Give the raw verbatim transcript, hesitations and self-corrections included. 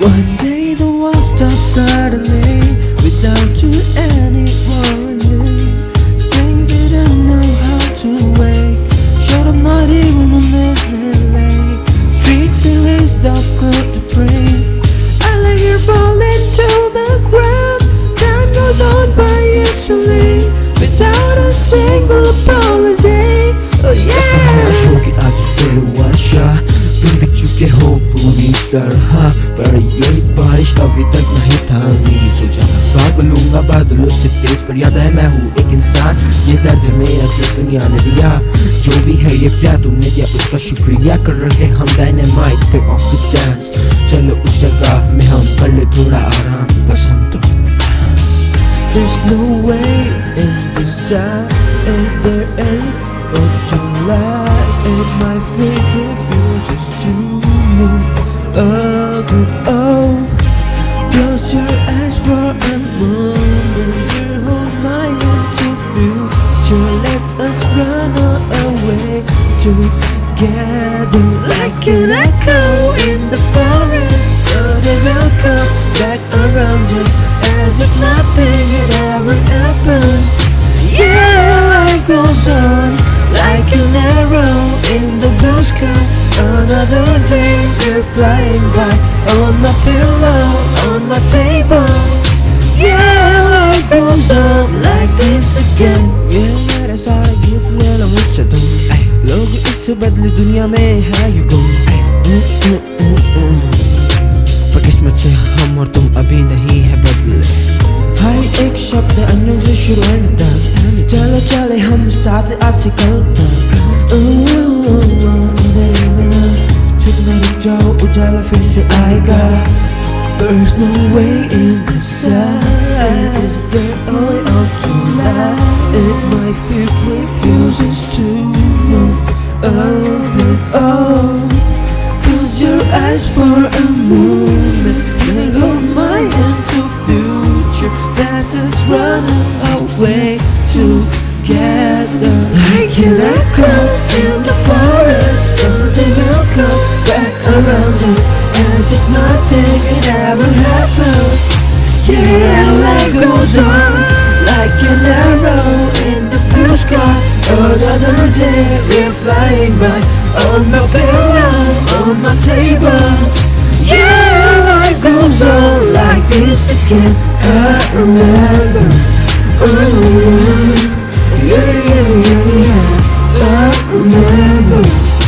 One day the world stopped suddenly, without you any warning. Spring didn't know how to wake, showed up not even a minute late. Streets erased off of the brains, I lay here falling to the ground. Time goes on by actually, without a single apology. Oh yeah. कि आज फिर वर्षा तुम भी चुके हो पूरी तरह, पर ये बारिश अभी तक नहीं थमी। सोचा भाग लूंगा बादलों से तेज, पर याद है मैं हूँ एक इंसान, ये दर्द मेरा जो दुनिया ने दिया। जो भी है ये प्यार तुमने दिया उसका शुक्रिया, कर रहे हम डायनामाइट पे ऑफ द डांस। चलो उस जगह में हम कर ले थोड़ा आराम, बस हम तो। There's no way in this side if there ain't but July. If my feet refuses to move up and oh, close your eyes for a moment. Here, hold my hand to future. Let us run away together like an echo in the forest. Oh, they will come back around us as if nothing had ever happened. Yeah, life goes on like an arrow in the blue sky. Another day we're flying by, on my pillow, on my table. Yeah, life goes on like this again. Yeah, मेरा सारा गीत ले लो मुझसे तुम, लोग इससे बदली दुनिया में है you go. पर किस्मत से हम और तुम अभी नहीं है बदले। हाय एक शब्द अन्यों से शुरू एंड तक, चलो चले हम साथ आज से कल तक। अंधेरे में ना छुप ना रुक जाओ, उजाला फिर से आएगा। There's no way in the side, is there only out to lie? If my feet refuses to move, oh, oh, close your eyes for a moment, then hold my hand to future. Let us run away together like an echo in the forest. Oh, they will come back around us as if nothing had ever happened. Yeah, life goes on like an arrow in the blue sky. Another day we're flying by, on my pillow, on my table. Yeah, life goes on like this again. I remember, oh, yeah, yeah, yeah, yeah. I remember.